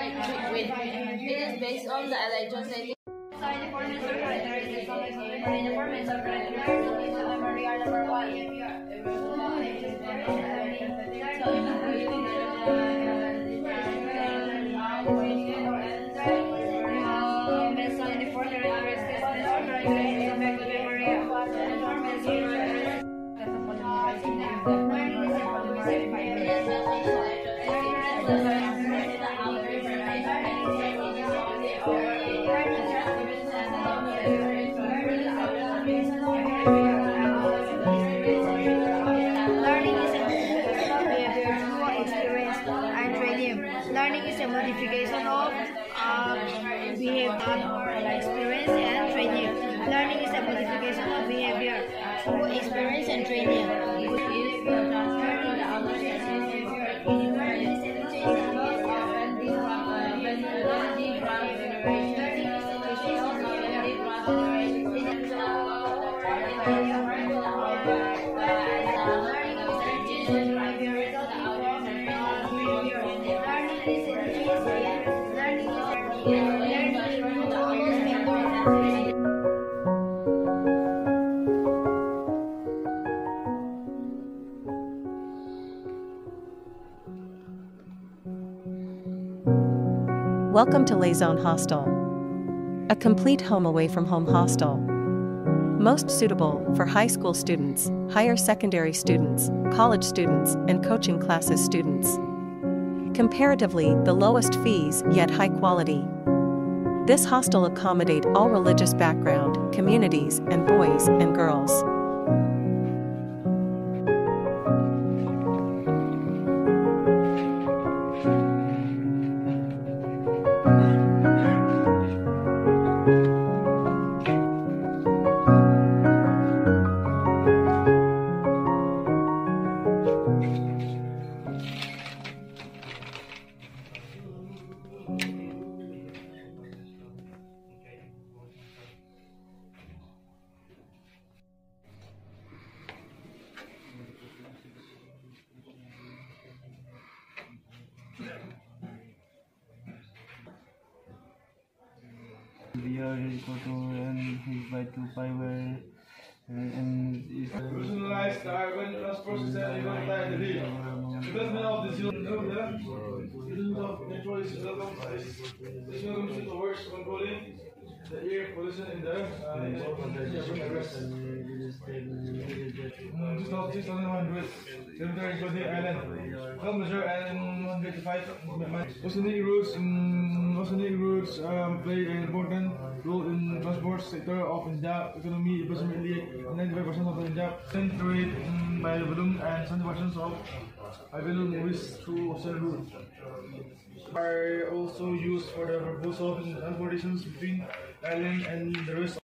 It is based on the Laizon setting. The formats of characteristics of the formats of characteristics of memory are number one. Based on the four characteristics of learning is a modification of behavior or experience and training. Learning is a modification of behavior through experience and training. Welcome to Laizon Hostel, a complete home away from home hostel. Most suitable for high school students, higher secondary students, college students, and coaching classes students. Comparatively, the lowest fees yet high quality. This hostel accommodate all religious background, communities, and boys and girls. We are equal to n is by 2 pi where n is personalized the urban transport system in one time a day. Development of the zone of control is developed by this commission works controlling the air pollution in the 2100 Cemetery Body Island. Help measure and 155 oceanic routes play an important role in transport sector of Punjab economy, approximately 95% of the Punjab trade by volume and 70% of volume moves through ocean route. Are also used for the purpose of transportations between island and the rest